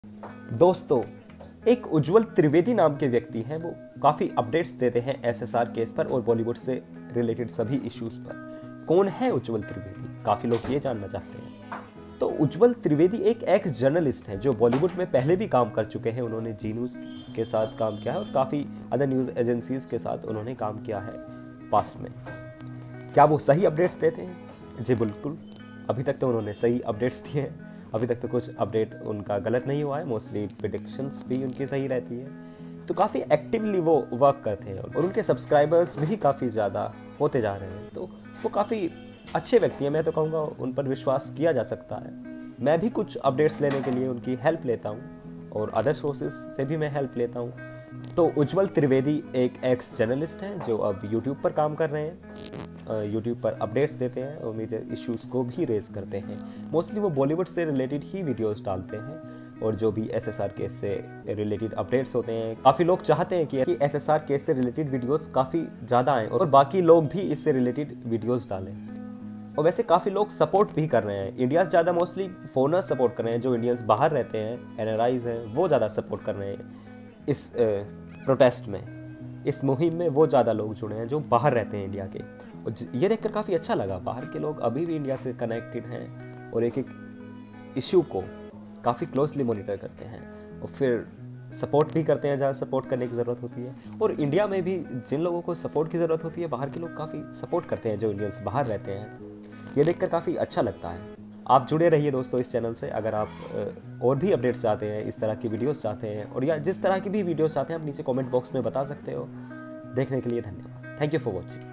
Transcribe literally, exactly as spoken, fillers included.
दोस्तों, एक उज्ज्वल त्रिवेदी नाम के व्यक्ति हैं। वो काफ़ी अपडेट्स देते हैं एसएसआर केस पर और बॉलीवुड से रिलेटेड सभी इश्यूज पर। कौन है उज्ज्वल त्रिवेदी? काफ़ी लोग ये जानना चाहते हैं। तो उज्ज्वल त्रिवेदी एक एक्स जर्नलिस्ट हैं जो बॉलीवुड में पहले भी काम कर चुके हैं। उन्होंने जी न्यूज़ के साथ काम किया है और काफ़ी अदर न्यूज़ एजेंसीज के साथ उन्होंने काम किया है पास्ट में। क्या वो सही अपडेट्स देते हैं? जी बिल्कुल, अभी तक तो उन्होंने सही अपडेट्स दिए हैं। अभी तक तो कुछ अपडेट उनका गलत नहीं हुआ है। मोस्टली प्रेडिक्शंस भी उनकी सही रहती है। तो काफ़ी एक्टिवली वो वर्क करते हैं और उनके सब्सक्राइबर्स भी काफ़ी ज़्यादा होते जा रहे हैं। तो वो काफ़ी अच्छे व्यक्ति हैं। मैं तो कहूँगा उन पर विश्वास किया जा सकता है। मैं भी कुछ अपडेट्स लेने के लिए उनकी हेल्प लेता हूँ और अदर सोर्सेज से भी मैं हेल्प लेता हूँ। तो उज्ज्वल त्रिवेदी एक एक्स जर्नलिस्ट हैं जो अब यूट्यूब पर काम कर रहे हैं। यूट्यूब पर अपडेट्स देते हैं और मेजर इश्यूज़ को भी रेस करते हैं। मोस्टली वो बॉलीवुड से रिलेटेड ही वीडियोस डालते हैं और जो भी एसएसआर केस से रिलेटेड अपडेट्स होते हैं। काफ़ी लोग चाहते हैं कि एसएसआर केस से रिलेटेड वीडियोस काफ़ी ज़्यादा आएँ और बाकी लोग भी इससे रिलेटेड वीडियोस डालें। और वैसे काफ़ी लोग सपोर्ट भी कर रहे हैं। इंडिया से ज़्यादा मोस्टली फॉरेनर्स सपोर्ट कर रहे हैं। जो इंडियंस बाहर रहते हैं, एनआरआईज हैं, वो ज़्यादा सपोर्ट कर रहे हैं इस प्रोटेस्ट में, इस मुहिम में। वो ज़्यादा लोग जुड़े हैं जो बाहर रहते हैं इंडिया के। और ये देखकर काफ़ी अच्छा लगा। बाहर के लोग अभी भी इंडिया से कनेक्टेड हैं और एक एक इशू को काफ़ी क्लोजली मॉनिटर करते हैं और फिर सपोर्ट भी करते हैं जहाँ सपोर्ट करने की ज़रूरत होती है। और इंडिया में भी जिन लोगों को सपोर्ट की ज़रूरत होती है, बाहर के लोग काफ़ी सपोर्ट करते हैं जो इंडियंस बाहर रहते हैं। ये देखकर काफ़ी अच्छा लगता है। आप जुड़े रहिए दोस्तों इस चैनल से। अगर आप और भी अपडेट्स चाहते हैं, इस तरह की वीडियोस चाहते हैं और या जिस तरह की भी वीडियोस चाहते हैं, आप नीचे कमेंट बॉक्स में बता सकते हो। देखने के लिए धन्यवाद। Thank you for watching.